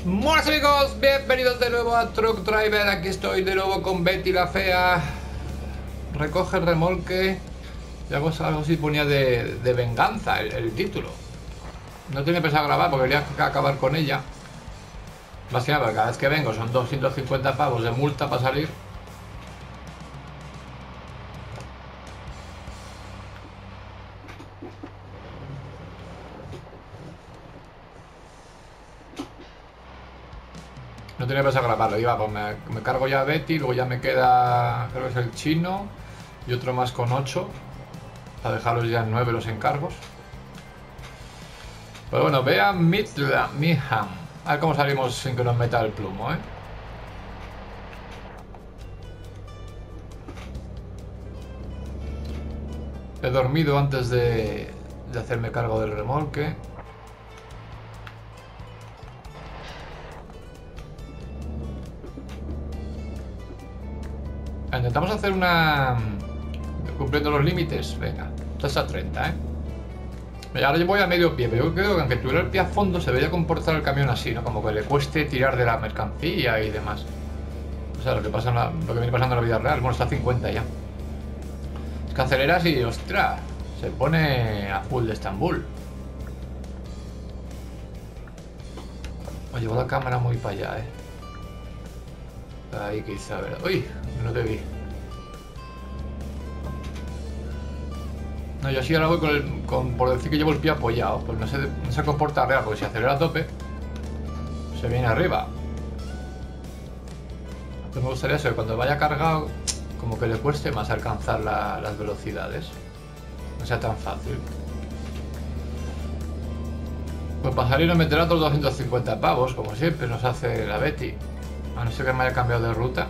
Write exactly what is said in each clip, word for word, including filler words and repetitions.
Buenas amigos, bienvenidos de nuevo a Truck Driver. Aquí estoy de nuevo con Betty la fea. Recoge el remolque. Y algo, algo así ponía de, de venganza el, el título. No tenía pensado grabar porque quería acabar con ella. Más que nada, porque cada vez que vengo son doscientos cincuenta pavos de multa para salir. No tenía pensado grabarlo, iba, pues me, me cargo ya a Betty, luego ya me queda, creo que es el chino y otro más con ocho, para dejarlos ya en nueve los encargos. Pero bueno, vean Midham, a ver cómo salimos sin que nos meta el plumo, ¿eh? He dormido antes de, de hacerme cargo del remolque. Intentamos hacer una... cumpliendo los límites. Venga, estás a treinta, ¿eh? Ahora yo voy a medio pie, pero yo creo que aunque tuviera el pie a fondo se debería comportar el camión así, ¿no? Como que le cueste tirar de la mercancía y demás. O sea, lo que pasa en la, lo que viene pasando en la vida real. Bueno, está a cincuenta ya. Es que aceleras y, ostras, se pone a full de Estambul. Oye, llevo la cámara muy para allá, ¿eh? Ahí quizá, ¿verdad? ¡Uy! No te vi. No, yo así ahora voy con el... Con, por decir que llevo el pie apoyado. Pues no se, no se comporta real, porque si acelera a tope se viene arriba. Entonces me gustaría eso, que cuando vaya cargado como que le cueste más alcanzar la, las velocidades. No sea tan fácil. Pues para salir nos meterá otros doscientos cincuenta pavos, como siempre nos hace la Betty. A no ser que me haya cambiado de ruta.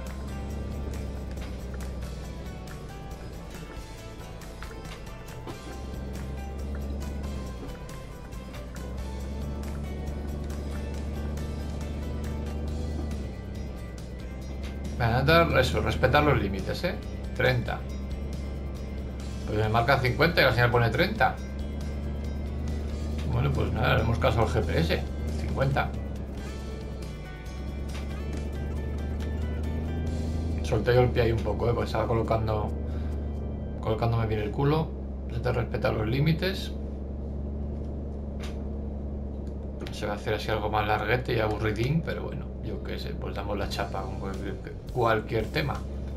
Van a dar eso, respetar los límites, ¿eh? treinta. Pues me marca cincuenta y la señal pone treinta. Bueno, pues nada, le hemos caso al G P S. cincuenta. Solté yo el pie ahí un poco, ¿eh? Porque estaba colocando colocándome bien el culo. Intenté respetar los límites. Se va a hacer así algo más larguete y aburridín, pero bueno, yo qué sé, pues damos la chapa con cualquier, cualquier tema.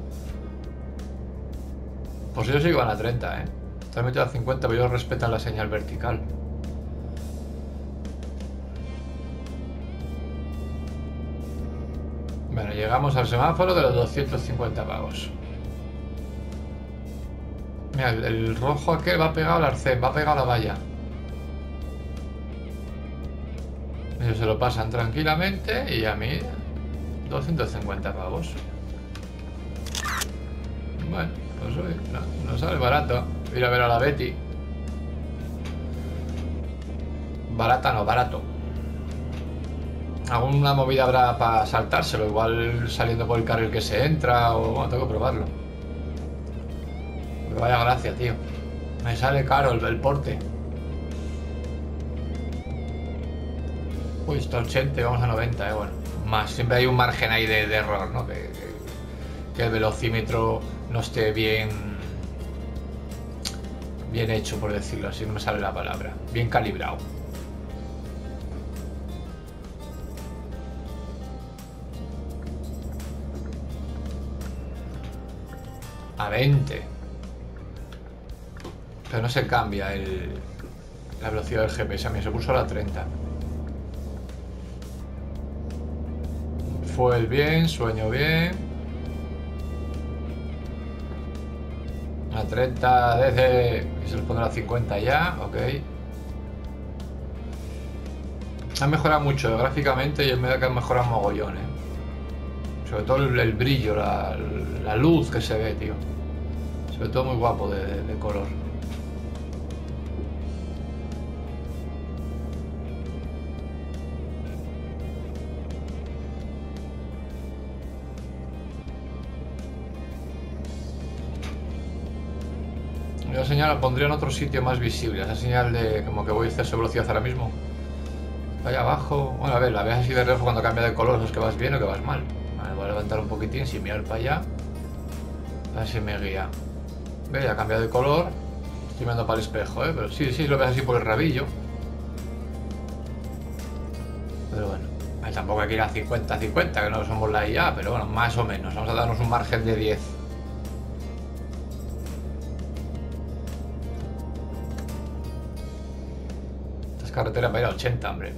Pues ellos iban a treinta, ¿eh? Están metidos a cincuenta, pero ellos respetan la señal vertical. Bueno, llegamos al semáforo de los doscientos cincuenta pavos. Mira, el, el rojo aquel va pegado al arcén, va pegado a la valla. Ellos se lo pasan tranquilamente y a mí doscientos cincuenta pavos. Bueno, pues hoy no, no sale barato ir a ver a la Betty. Barata no, barato. Alguna movida habrá para saltárselo, igual saliendo por el carril que se entra o... Bueno, tengo que probarlo. Pero vaya gracia, tío. Me sale caro el, el porte. Uy, está ochenta y vamos a noventa, eh, bueno. Más, siempre hay un margen ahí de, de error, ¿no? Que, que, que el velocímetro no esté bien... Bien hecho, por decirlo así, no me sale la palabra. Bien calibrado. A veinte. Pero no se cambia el, la velocidad del G P S, a mí se puso a la treinta. Fue el bien, sueño bien. A treinta desde... Y se les pondrá a cincuenta ya, ok. Ha mejorado mucho gráficamente y en medio que ha mejorado mogollón, eh. Sobre todo el, el brillo, la, la luz que se ve, tío. Se ve todo muy guapo de, de, de color. Yo la señal la pondría en otro sitio más visible. Esa señal de como que voy a exceso de velocidad ahora mismo. Allá abajo. Bueno, a ver, la ves así de reojo cuando cambia de color, es que vas bien o que vas mal. Vale, voy a levantar un poquitín sin mirar para allá. A ver si me guía. Ve, ya ha cambiado de color. Estoy mirando para el espejo, ¿eh? Pero sí, sí, lo ves así por el rabillo. Pero bueno, ahí tampoco hay que ir a cincuenta cincuenta, que no somos la I A, pero bueno, más o menos. Vamos a darnos un margen de diez. Estas carreteras para ir a ochenta, hombre.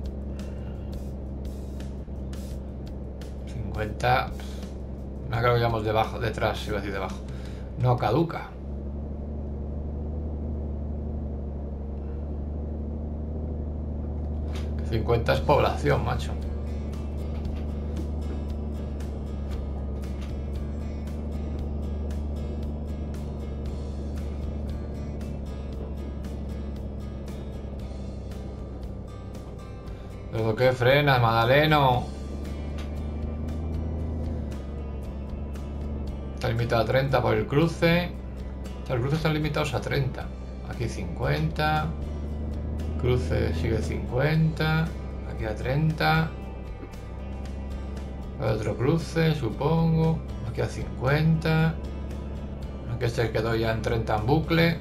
cincuenta. No creo que vayamos debajo, detrás, iba a decir debajo. No caduca. cincuenta es población, macho. ¿Pero qué frenas, Madaleno? Está limitado a treinta por el cruce. Los cruces están limitados a treinta. Aquí cincuenta. Cruce sigue cincuenta. Aquí a treinta. Otro cruce, supongo. Aquí a cincuenta. Aquí este quedó ya en treinta en bucle.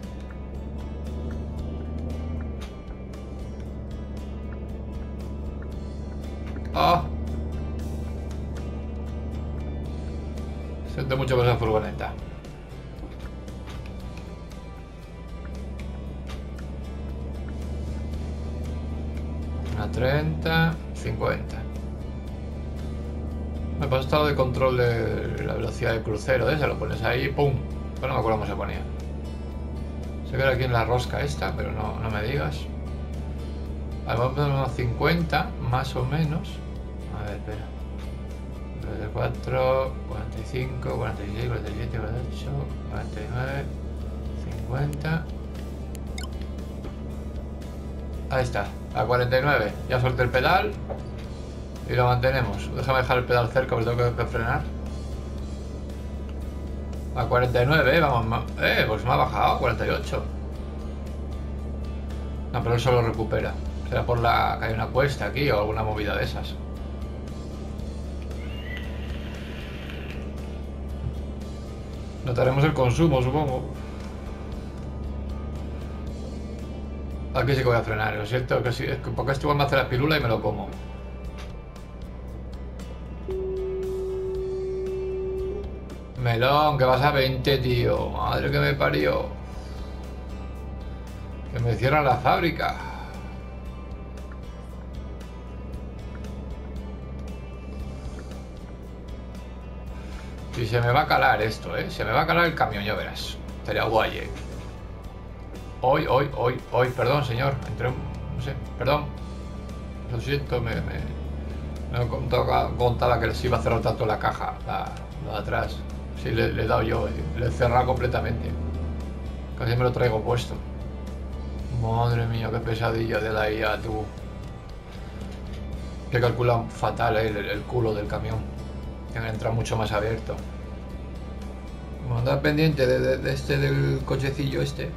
¡Ah! Oh. Siento mucho por esa furgoneta. A treinta, cincuenta. Me pasa estado de control de la velocidad del crucero, ¿eh? Se lo pones ahí, ¡pum! Pues no me acuerdo cómo se ponía. Se ve aquí en la rosca esta, pero no, no me digas. Vale, vamos a poner unos cincuenta, más o menos. A ver, espera. cuarenta y cuatro, cuarenta y cinco, cuarenta y seis, cuarenta y siete, cuarenta y ocho, cuarenta y nueve, cincuenta. Ahí está, a cuarenta y nueve. Ya solté el pedal y lo mantenemos. Déjame dejar el pedal cerca porque tengo que frenar. A cuarenta y nueve, eh, vamos, eh, pues me ha bajado a cuarenta y ocho. No, pero eso lo recupera. Será por la que hay una cuesta aquí o alguna movida de esas. Notaremos el consumo, supongo. Aquí sí que voy a frenar, lo siento, que sí, es que porque esto igual me hace la pirula y me lo como. Melón, que vas a veinte, tío. Madre que me parió. Que me cierran la fábrica. Y se me va a calar esto, ¿eh? Se me va a calar el camión, ya verás. Estaría guay, ¿eh? Hoy, hoy, hoy, hoy, perdón, señor. Entré, no sé, perdón. Lo siento, me, me, me contaba, contaba que les iba a cerrar tanto la caja, la, la de atrás. Sí, le, le he dado yo, eh. Le he cerrado completamente. Casi me lo traigo puesto. Madre mía, qué pesadilla de la I A, tú. Que calculan fatal, eh, el, el culo del camión. Tiene que entrar mucho más abierto. Como andar pendiente de, de, de este, del cochecillo este.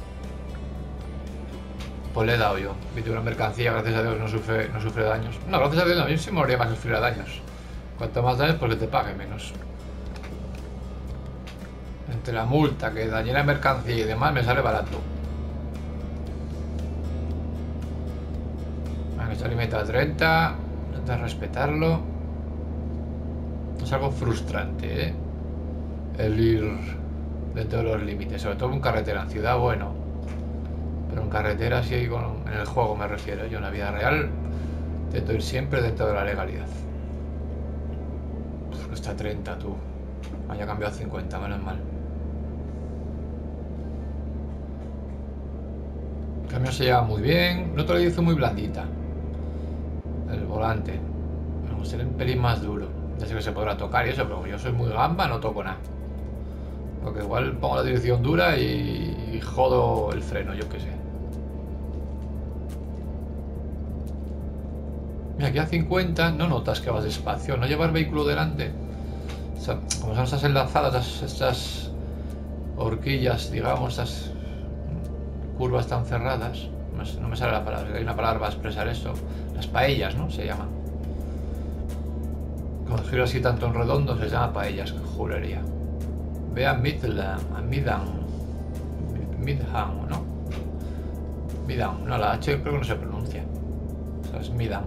Pues le he dado yo. Vi una mercancía, gracias a Dios, no sufre, no sufre daños. No, gracias a Dios, no, a mí sí me moriría más que sufrir daños. Cuanto más daños, pues que te pague menos. Entre la multa, que dañé la mercancía y demás, me sale barato. Vale, está limitado a treinta. Intenta respetarlo. Es algo frustrante, ¿eh? El ir dentro de los límites, sobre todo en carretera. En ciudad, bueno. Pero en carretera sí, con, en el juego me refiero. Yo en la vida real intento ir siempre dentro de la legalidad. Uf, está a treinta, tú. Haya cambiado a cincuenta, menos mal. El camión se lleva muy bien. No te lo hizo muy blandita. El volante. Me gustaría un pelín más duro. Ya sé que se podrá tocar y eso, pero como yo soy muy gamba, no toco nada. Porque igual pongo la dirección dura y, y jodo el freno, yo qué sé. Mira, aquí a cincuenta no notas que vas despacio. No llevar vehículo delante. O sea, como son estas enlazadas, estas, estas horquillas, digamos, estas curvas tan cerradas, No, no me sale la palabra. Hay una palabra para expresar esto. Las paellas, ¿no? Se llaman. Cuando giro así tanto en redondo se llama paellas. Que jurería. Ve a Midland. A Midland. Midham, ¿no? Midham. No, la H creo que no se pronuncia. O sea, es Midham.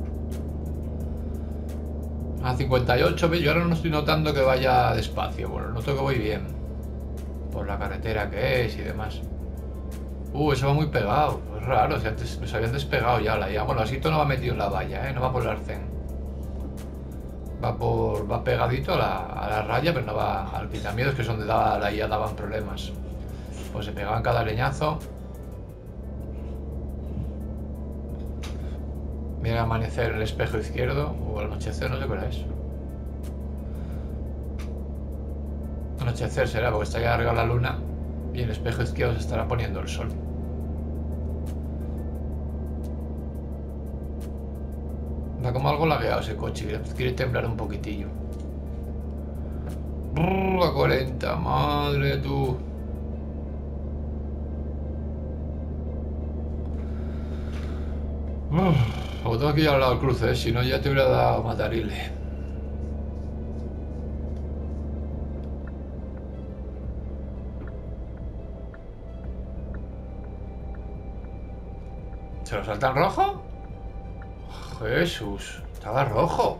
A cincuenta y ocho, ¿ves? Yo ahora no estoy notando que vaya despacio. Bueno, noto que voy bien. Por la carretera que es y demás. Uh, eso va muy pegado. Es raro, si antes nos habían despegado ya la I A. Bueno, así todo no va metido en la valla, ¿eh? No va por el arcén. Va por... va pegadito a la, a la raya, pero no va al quitamiedos, que es donde daba, la I A daban problemas. Pues se pegaban cada leñazo. Mira el amanecer en el espejo izquierdo, o al anochecer, no sé qué hora es. Anochecer será, porque está ya arriba la luna y en el espejo izquierdo se estará poniendo el sol. Va como algo lagueado ese coche, quiere, quiere temblar un poquitillo. Brrr, a cuarenta, madre tú. Uf, lo tengo aquí al lado del cruce, ¿eh? Si no ya te hubiera dado matarile. ¿Se lo salta en rojo? Jesús, estaba rojo.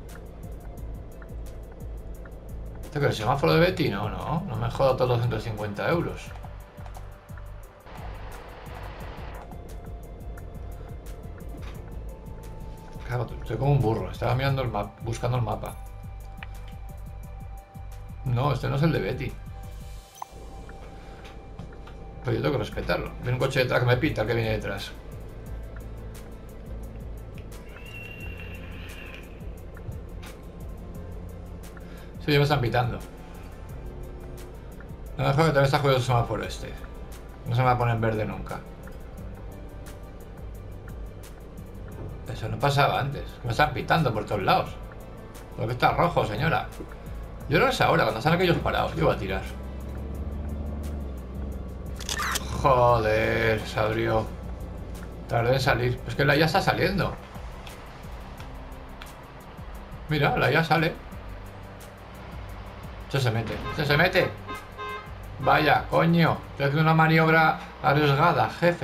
¿Esto que es el semáforo de Betty? No, no, no me joda todos doscientos cincuenta euros. Claro, estoy como un burro, estaba mirando el mapa, buscando el mapa. No, este no es el de Betty. Pero yo tengo que respetarlo. Viene un coche detrás que me pita, el que viene detrás. Sí, ya me están pitando. No me jodas que también está jugando el semáforo este. No se me va a poner en verde nunca. Eso no pasaba antes. Me están pitando por todos lados. Porque está rojo, señora. Yo creo que es ahora, cuando están aquellos parados. Yo voy a tirar. Joder, se abrió. Tardé en salir. Es que la I A está saliendo. Mira, la I A sale. Se se mete, se se mete. Vaya, coño. Estoy haciendo una maniobra arriesgada, jefe.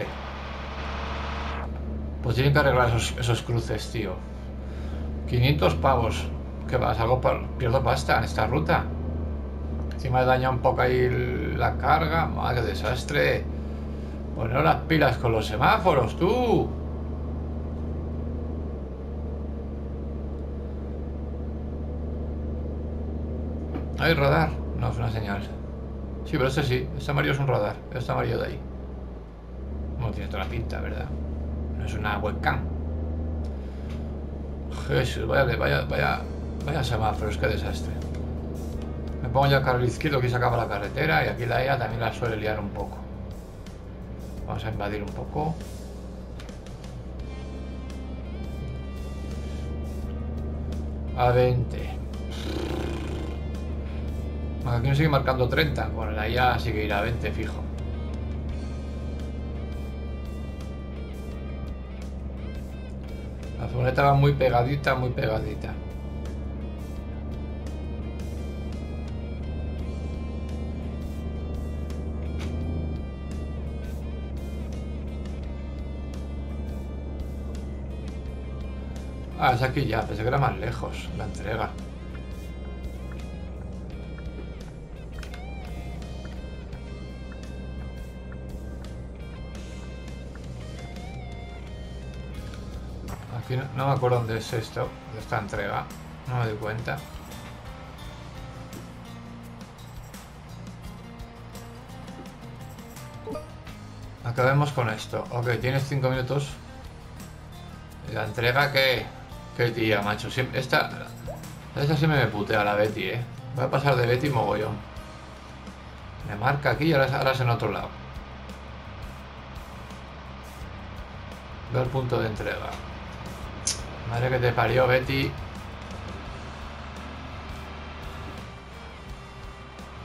Pues tienen que arreglar esos, esos cruces, tío. quinientos pavos. ¿Qué vas? Algo pa pierdo pasta en esta ruta. Encima he dañado un poco ahí la carga. Madre, qué desastre. Poner las pilas con los semáforos, tú. ¿Hay radar? No, es una señal. Sí, pero este sí. Este amarillo es un radar. Este amarillo de ahí. No tiene toda la pinta, ¿verdad? No es una webcam. Jesús, vaya, vaya, vaya, vaya semáforos, qué desastre. Me pongo ya al carril izquierdo, aquí se acaba la carretera y aquí la I A también la suele liar un poco. Vamos a invadir un poco. A veinte. Aquí nos sigue marcando treinta. Bueno, la I A sigue ir a veinte fijo. La furgoneta va muy pegadita, muy pegadita. Ah, es aquí ya, pensé que era más lejos la entrega. Aquí no, no me acuerdo dónde es esto, de esta entrega, no me doy cuenta. Acabemos con esto. Ok, tienes cinco minutos. La entrega que... Qué tía, macho. Siempre, esta... Esta siempre me putea la Betty, eh. Voy a pasar de Betty mogollón. Me marca aquí y ahora, ahora es en otro lado. Veo el punto de entrega. Madre que te parió, Betty.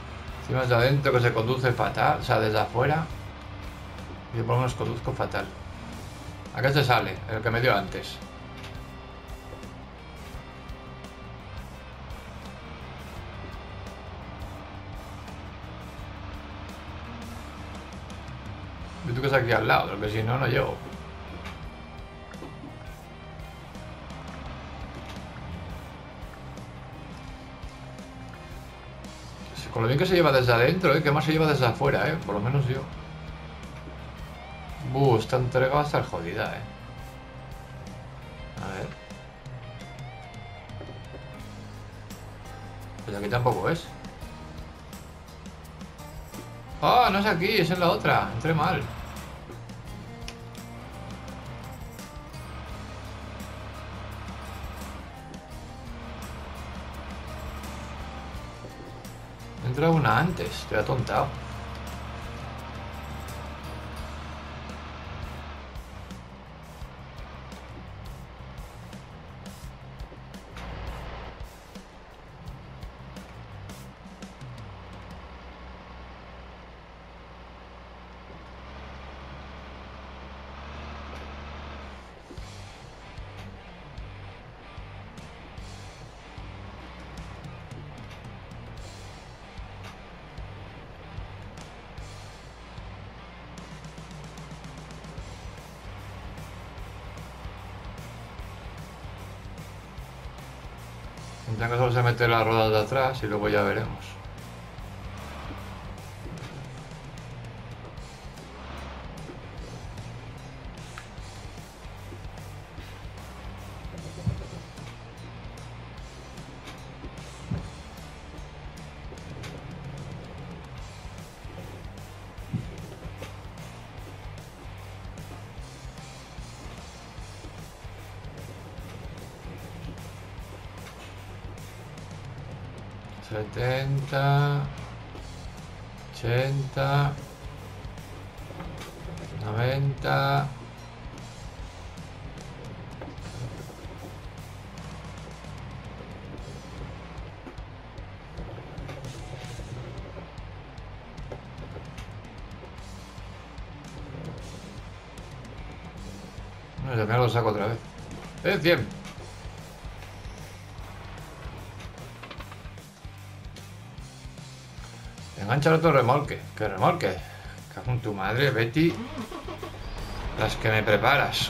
Encima es de adentro que se conduce fatal. O sea, desde afuera. Yo por lo menos conduzco fatal. Acá se sale, el que me dio antes. Yo tú que es aquí al lado, porque si no, no llego. Con lo bien que se lleva desde adentro, ¿eh? Que más se lleva desde afuera, ¿eh? Por lo menos yo. Buh, esta entrega va a estar jodida, ¿eh? A ver. Pues aquí tampoco es. ¡Ah! No es aquí, es en la otra. Entré mal. Entra una antes, estoy atontado. Tendrán que solo se mete las ruedas de atrás y luego ya veremos. setenta, ochenta, noventa. No, ya me lo saco otra vez. ¡Eh, cien! Engancha el otro remolque. ¿Qué remolque? Cago en tu madre, Betty. Las que me preparas.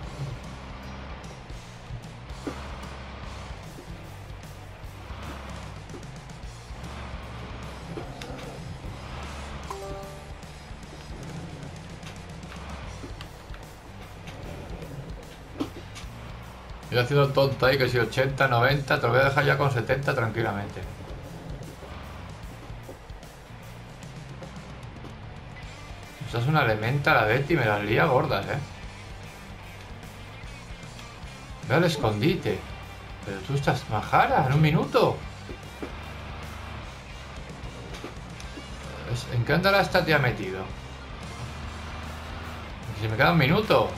Yo haciendo el tonto ahí, que si ochenta, noventa, te lo voy a dejar ya con setenta tranquilamente. Esa es una elementa la Betty, me las lía gordas, eh. Ve al escondite. Pero tú estás majara, en un minuto. ¿En qué andará esta tía metido? Si me queda un minuto.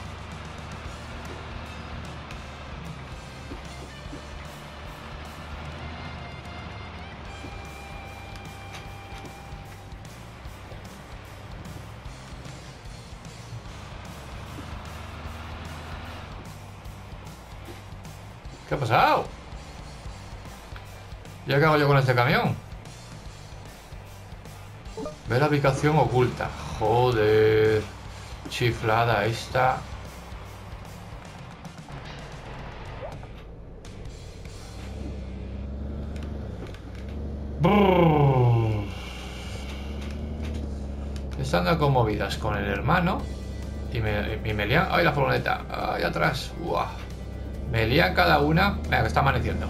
¿Qué ha pasado? ¿Ya qué hago yo con este camión? Ve la ubicación oculta. Joder. Chiflada esta. Brrr. Estando conmovidas con el hermano. Y me, y me lían. ¡Ay, la furgoneta! ¡Ay, atrás! ¡Uah! Me lían cada una. Venga, que está amaneciendo.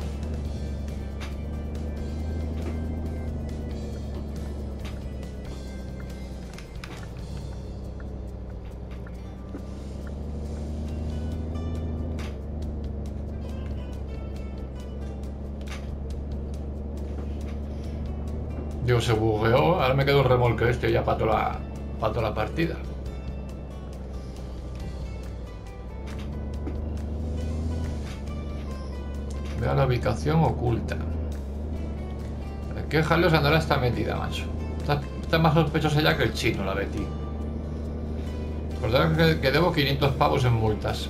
Digo, se bugueó. Ahora me quedo el remolque este ya para toda la, para toda la partida. Vea la ubicación oculta. ¿Qué jaleo Andorra está metida, macho? Está, está más sospechosa ya que el chino, la Betty. Recordad que, que debo quinientos pavos en multas.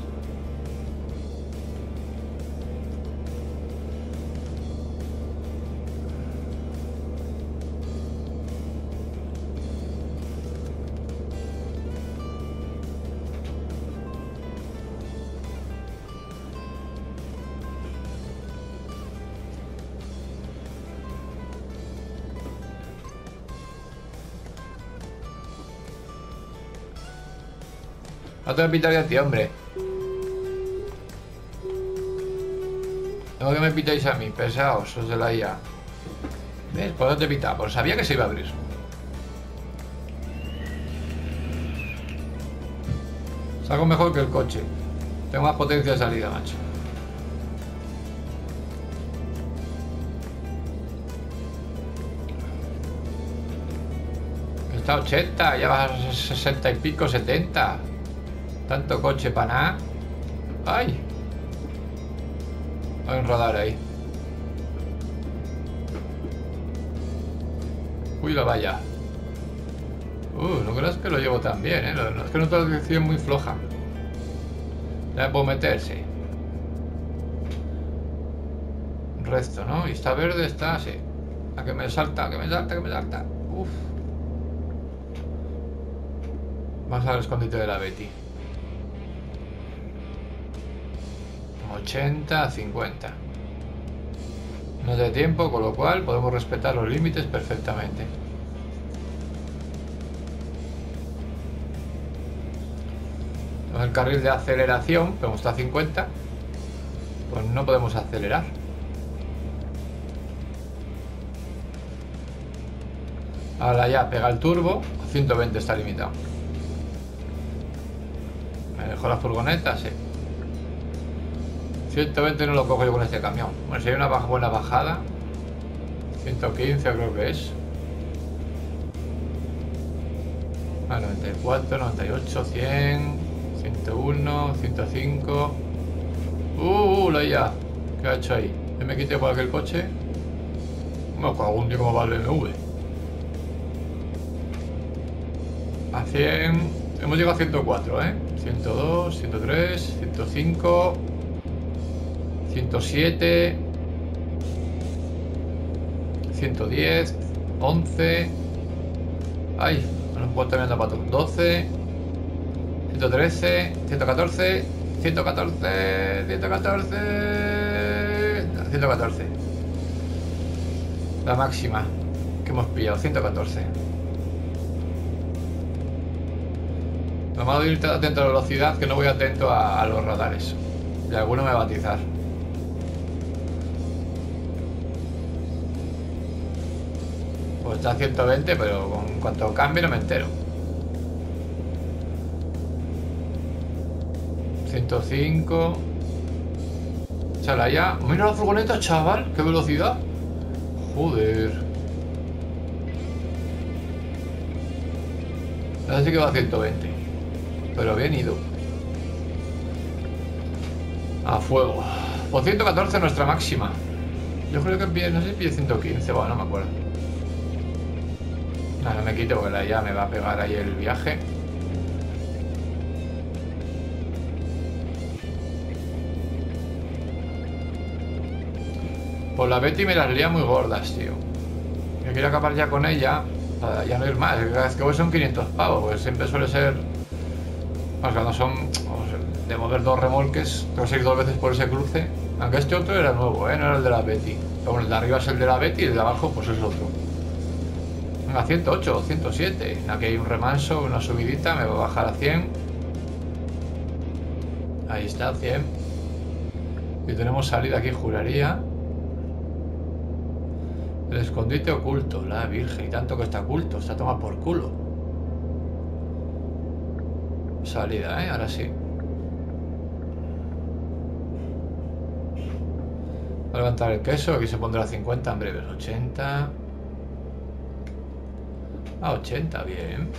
No te voy a pitar a ti, hombre. No que me pitáis a mí, pesaos, os de la I A. ¿Ves? ¿Por dónde te pitaba? Pues sabía que se iba a abrir. Salgo mejor que el coche. Tengo más potencia de salida, macho. Está ochenta, ya vas a sesenta y pico, setenta. Tanto coche para nada. ¡Ay! Hay un radar ahí. Uy, la valla. Uh, no creas que lo llevo tan bien, ¿eh? No, es que no tengo la dirección muy floja. Ya me puedo meter, sí. Resto, ¿no? Y está verde, está así. A que me salta, que me salta, que me salta. Uf. Vamos al escondite de la Betty. ochenta a cincuenta. No de tiempo, con lo cual podemos respetar los límites perfectamente. En el carril de aceleración, pero como está a cincuenta, pues no podemos acelerar. Ahora ya pega el turbo, a ciento veinte está limitado. Me dejó la furgoneta, sí. ciento veinte no lo cojo yo con este camión. Bueno, si hay una baja, buena bajada, ciento quince creo que es. Ah, noventa y cuatro, noventa y ocho, cien, ciento uno, ciento cinco. Uh, uh, la I A. ¿Qué ha hecho ahí? Yo me quité por aquel coche. No, con algún día como va el B M W. A cien. Hemos llegado a ciento cuatro, ¿eh? ciento dos, ciento tres, ciento cinco. ciento siete, ciento diez, once, ay, no puedo terminar zapato, doce, ciento trece, ciento catorce, ciento catorce, ciento catorce, ciento catorce, la máxima que hemos pillado, ciento catorce. Lo malo de ir atento a la velocidad, que no voy atento a, a los radares, y alguno me va a atizar. Pues está a ciento veinte, pero con cuanto cambie no me entero. ciento cinco. Chala ya. Mira la furgoneta, chaval. Qué velocidad. Joder. Ahora sí que va a ciento veinte. Pero bien ido. A fuego. Por ciento catorce nuestra máxima. Yo creo que pide, no sé si pide ciento quince. Bueno, no me acuerdo. No, no me quito porque la I A me va a pegar ahí el viaje. Pues la Betty me las lía muy gordas, tío. Yo quiero acabar ya con ella para ya no ir más. Cada vez que voy son quinientos pavos, porque siempre suele ser... Pues cuando son... de mover dos remolques, tengo que ir dos veces por ese cruce. Aunque este otro era nuevo, ¿eh? No era el de la Betty. Pero bueno, el de arriba es el de la Betty y el de abajo pues es el otro. A ciento ocho, ciento siete. Aquí hay un remanso, una subidita, me va a bajar a cien. Ahí está, cien. Y tenemos salida aquí, juraría. El escondite oculto, la virgen. Y tanto que está oculto, está tomado por culo. Salida, ¿eh? Ahora sí. Voy a levantar el queso, aquí se pondrá cincuenta en breves. ochenta. A ochenta, bien.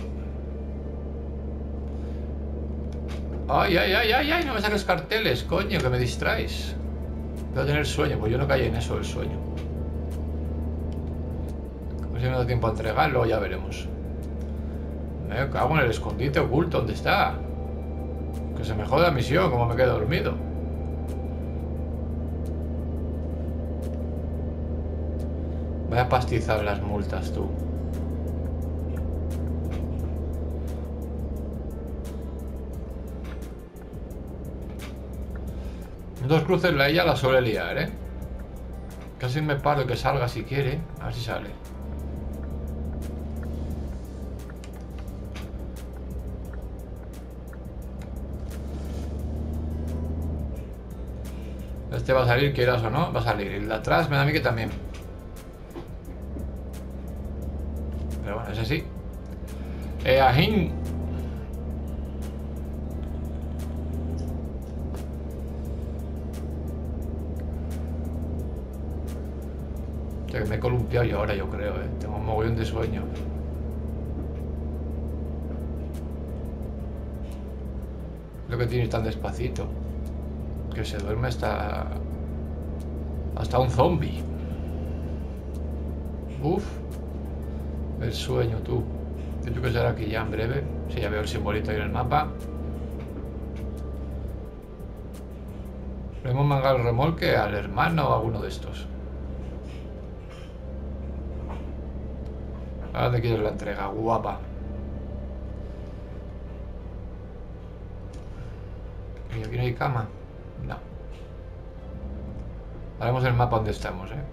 Ay, ay, ay, ay, ay, no me saques carteles, coño, que me distraes. Voy a tener sueño, pues yo no caí en eso, el sueño. Pues si no da tiempo a entregarlo, ya veremos. Me cago en el escondite oculto. ¿Dónde está? Que se me jode la misión, como me quedo dormido. Voy a pastizar las multas, tú. Dos cruces la ella la suele liar, ¿eh? Casi me paro que salga si quiere. A ver si sale. Este va a salir, quieras o no, va a salir. El de atrás me da a mí que también. Pero bueno, ese sí. Eh, ajín. Que me he columpiado yo ahora, yo creo, eh. Tengo un mogollón de sueño. Lo que tiene tan despacito. Que se duerme hasta... Hasta un zombie. Uf. El sueño, tú. Yo creo que será aquí ya en breve. Si ya veo el simbolito ahí en el mapa. Le hemos mangado el remolque al hermano o a alguno de estos. ¿A dónde quieres la entrega? Guapa. ¿Y aquí no hay cama? No. Haremos el mapa donde estamos, ¿eh?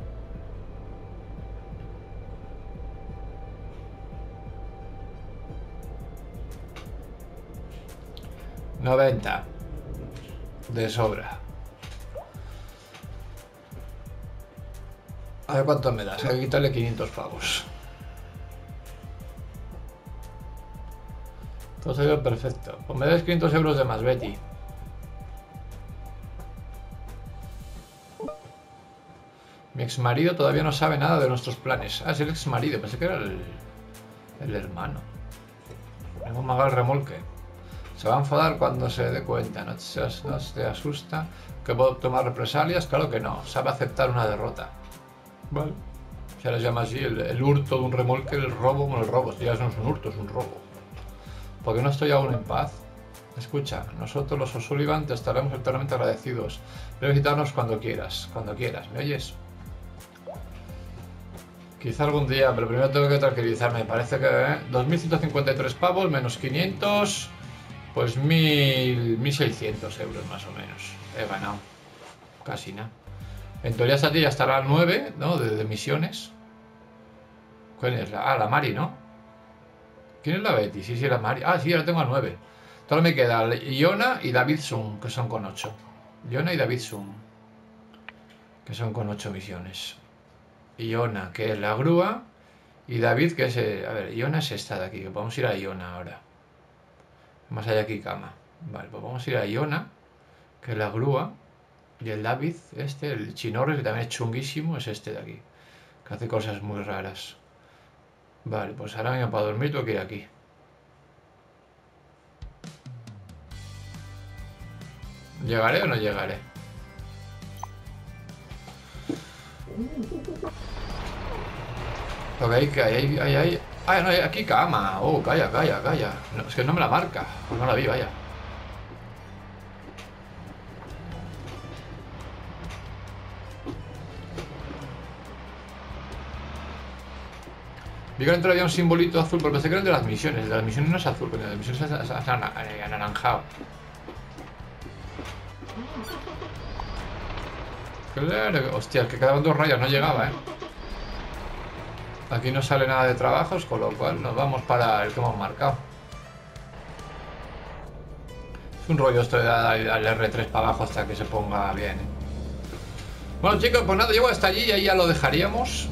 noventa. De sobra. A ver cuánto me das. Hay que quitarle quinientos pavos. Todo se ve perfecto. Pues me das quinientos euros de más, Betty. Mi ex marido todavía no sabe nada de nuestros planes. Ah, es el ex marido. Pensé que era el, el hermano. Hemos magado el remolque. Se va a enfadar cuando se dé cuenta. ¿No te, no te asusta que puedo tomar represalias? Claro que no. Sabe aceptar una derrota. Vale. Se les llama así el, el hurto de un remolque, el robo. Bueno, el robo. Esto ya no es un hurto, es un robo. Porque no estoy aún en paz. Escucha, nosotros los O'Sullivan te estaremos eternamente agradecidos. Debes visitarnos cuando quieras, cuando quieras, ¿me oyes? Quizá algún día, pero primero tengo que tranquilizarme. Me parece que ¿eh? dos mil ciento cincuenta y tres pavos menos quinientos, pues mil seiscientos euros más o menos. He ganado. Casi nada. En teoría esta tía ya estará al nueve, ¿no? De, de misiones. ¿Cuál es? La, ah, la Mari, ¿no? ¿Quién es la Betty? Sí, sí, la Mari. Ah, sí, ahora tengo a nueve. Ahora me queda Iona y David Sung, que son con ocho. Iona y David Sung, que son con ocho misiones. Iona, que es la grúa. Y David, que es... El... A ver, Iona es esta de aquí, que podemos ir a Iona ahora. Más allá aquí cama. Vale, pues vamos a ir a Iona, que es la grúa. Y el David, este, el Chinorris, que también es chunguísimo, es este de aquí. Que hace cosas muy raras. Vale, pues ahora mismo para dormir tengo que ir aquí. ¿Llegaré o no llegaré? Ok, que hay, hay, hay, hay... Ah, no, hay aquí cama. Oh, calla, calla, calla. No, es que no me la marca. No la vi, vaya. Vi que dentro había un simbolito azul, porque pensé que era el de las misiones. El de las misiones no es azul, pero el de las misiones es anaranjado. Claro, hostia, que quedaban dos rayas, no llegaba, eh. Aquí no sale nada de trabajos, con lo cual nos vamos para el que hemos marcado. Es un rollo esto de dar al erre tres para abajo hasta que se ponga bien, eh. Bueno, chicos, pues nada, llego hasta allí y ahí ya lo dejaríamos.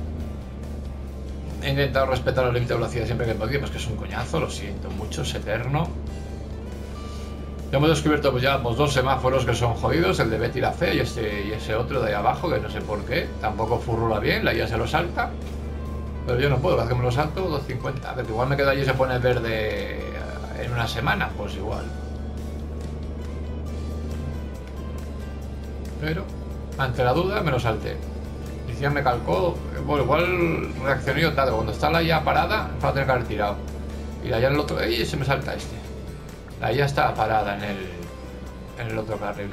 He intentado respetar los límites de velocidad siempre que he podido, pues que es un coñazo, lo siento mucho, es eterno. Ya hemos descubierto pues ya pues, dos semáforos que son jodidos, el de Betty la Fea y, este, y ese otro de ahí abajo, que no sé por qué, tampoco furrula bien, la I A se lo salta. Pero yo no puedo, cada vez que me lo salto, dos cincuenta. A ver, igual me quedo allí y se pone verde en una semana, pues igual. Pero, ante la duda, me lo salté. Y ya me calcó, bueno, igual reaccioné yo tarde. Cuando está la I A parada, va a tener que haber tirado. Y la I A en el otro... ¡Ey! Se me salta este. La I A está parada en el, en el otro carril.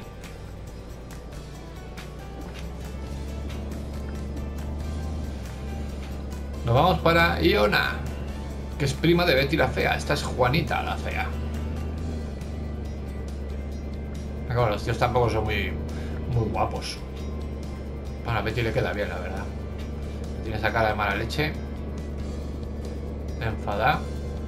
Nos vamos para Iona, que es prima de Betty la fea. Esta es Juanita la fea. Bueno, los tíos tampoco son muy, muy guapos. Bueno, a Betty le queda bien, la verdad. Tiene esa cara de mala leche. Enfada.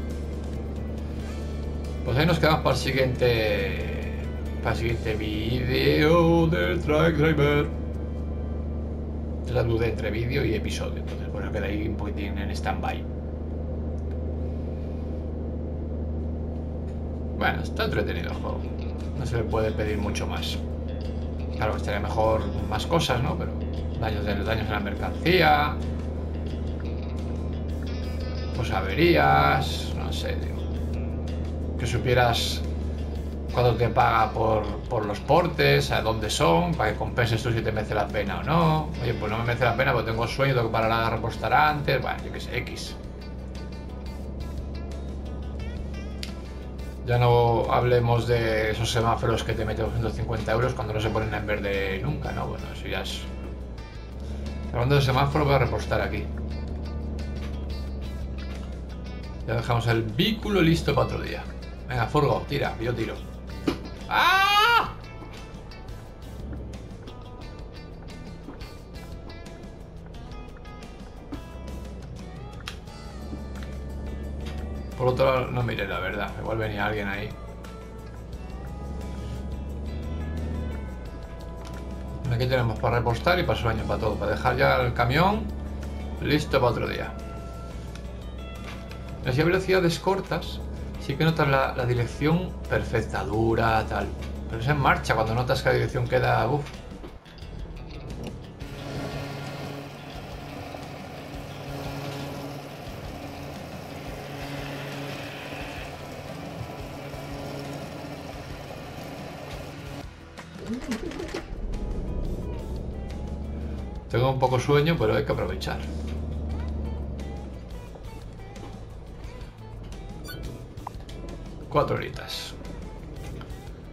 Pues ahí nos quedamos para el siguiente. Para el siguiente vídeo del Truck Driver. La dudé entre vídeo y episodio, entonces por eso queda ahí un poquitín en stand-by. Bueno, está entretenido el juego. No se le puede pedir mucho más. Claro, estaría mejor más cosas, ¿no? Pero daños, de, daños en la mercancía. Pues averías. No sé, tío. Que supieras cuánto te paga por, por los portes, a dónde son, para que compenses tú si te merece la pena o no. Oye, pues no me merece la pena porque tengo sueño, tengo que parar a repostar antes. Bueno, yo qué sé, X. Ya no hablemos de esos semáforos que te meten doscientos cincuenta euros cuando no se ponen en verde nunca, ¿no? Bueno, eso ya es... Hablando de semáforo, voy a repostar aquí. Ya dejamos el vehículo listo para otro día. Venga, Furgo, tira, yo tiro. ¡Ah! Por otro lado, no miré la verdad. Igual venía alguien ahí. Aquí tenemos para repostar y para sueño, para todo. Para dejar ya el camión listo para otro día. Si a velocidades cortas, sí que notas la, la dirección perfecta, dura, tal. Pero es en marcha cuando notas que la dirección queda... Uf. Tengo un poco sueño, pero hay que aprovechar. Cuatro horitas.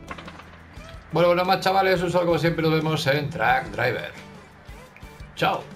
Bueno, bueno más chavales, un saludo como siempre, nos vemos en Truck Driver. Chao.